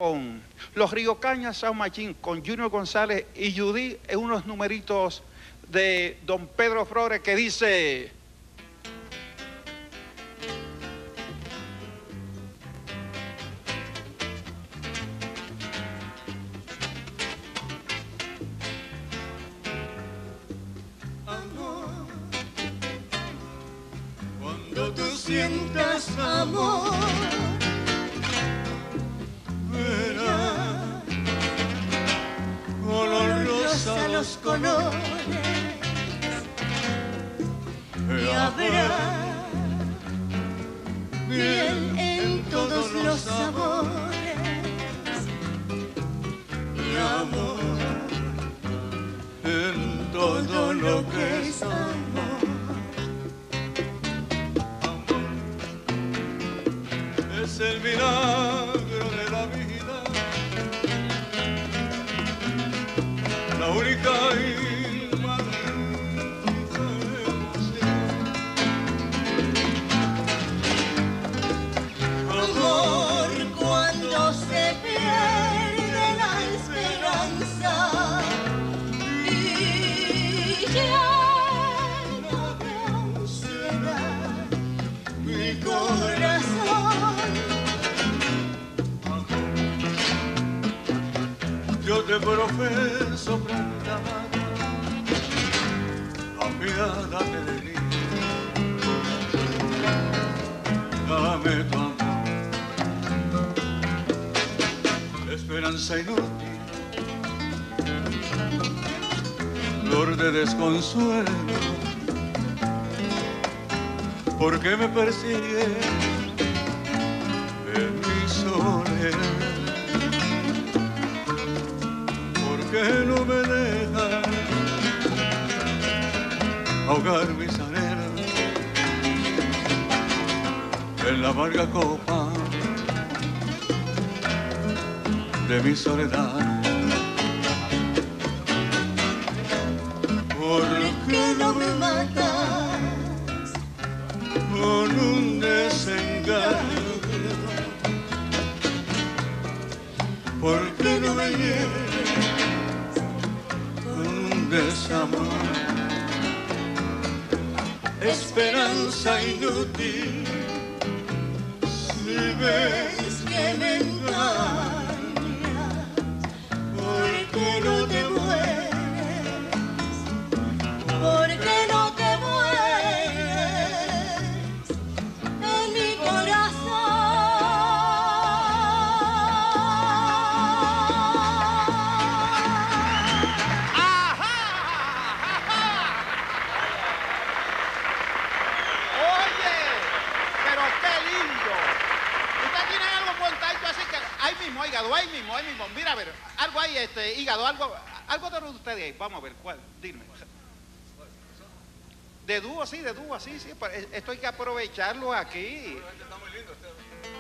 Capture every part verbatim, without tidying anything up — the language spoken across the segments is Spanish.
con los Río Cañas Sao Machín, con Junior González y Judy, en unos numeritos de don Pedro Flores que dice... Amor, cuando tú sientas amor, verás color rosa los colores y habrá miel en todos los sabores y amor en todo lo que es amor. Amor es el milagro de la vida, la única y magnífica emoción. Amor cuando se pierde la esperanza y lleno de ansiedad mi corazón. Yo te profeso planta apiádate de mí, dame tu amor, esperanza inútil, flor de desconsuelo, ¿por qué me persigue en mi soledad? ¿Por qué no me deja ahogar mis anhelos en la amarga copa de mi soledad? ¿Por qué no me matas con un desengaño? ¿Por qué no me hieres con un desamor? Esperanza inútil, si ves que me engañas, ¿por qué no te mueres? ¿Por qué no te mueres en mi corazón? Ahí mismo, hígado, ahí mismo, ahí mismo. Mira, a ver, algo ahí, este, hígado, algo, algo de ustedes ahí. Vamos a ver, ¿cuál? Dime. De dúo, sí, de dúo, sí, sí. Esto hay que aprovecharlo aquí. Está muy lindo usted.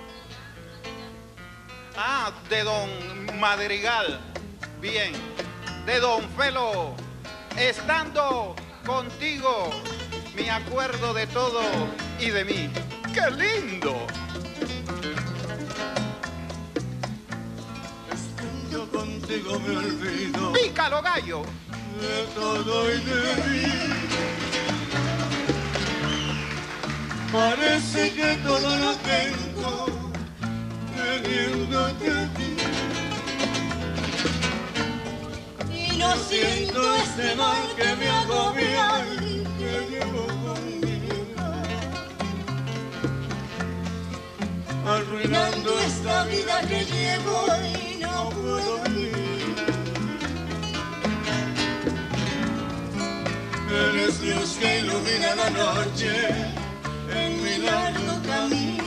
Ah, de don Madrigal. Bien. De don Felo. Estando contigo, me acuerdo de todo y de mí. ¡Qué lindo! Contigo me olvido ¡Pícalo, gallo! de todo y de mí. Parece que todo lo tengo teniéndote a ti. Y no siento este mal que me agobia y que llevo conmigo, arruinando esta vida que llevo y no puedo vivir. Eres luz que ilumina la noche en mi largo camino,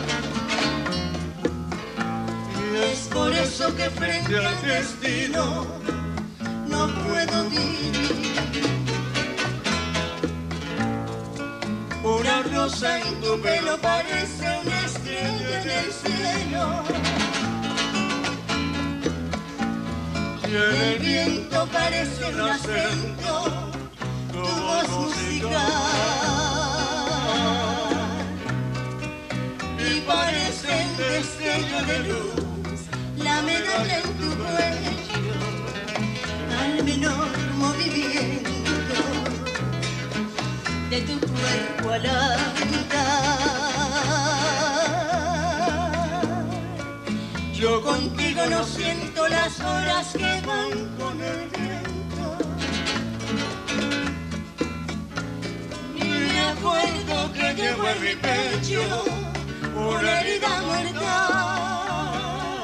y es por eso que frente al destino no puedo vivir. Una rosa en tu pelo parece una estrella en el cielo, y en el viento parece un acento tu voz musical, y parecen destellos de luz la medalla en tu cuello, al menor movimiento de tu cuerpo al andar. Yo contigo no siento las horas que van con el viento, ni me acuerdo que llevo en mi pecho una herida mortal.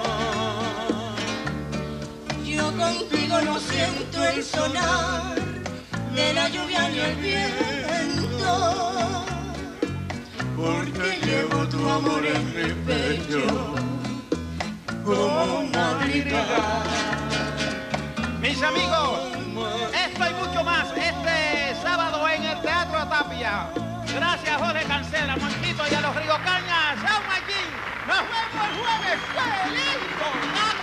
Yo contigo no siento el sonar de la lluvia ni el viento, porque llevo tu amor en mi pecho como una brigada. Mis amigos, esto y mucho más este sábado en el Teatro Tapia. Gracias Jorge Cancela, Monchito y a los Río Cañas. ¡Chao, Machín! ¡Nos vemos el jueves! ¡Qué lindo!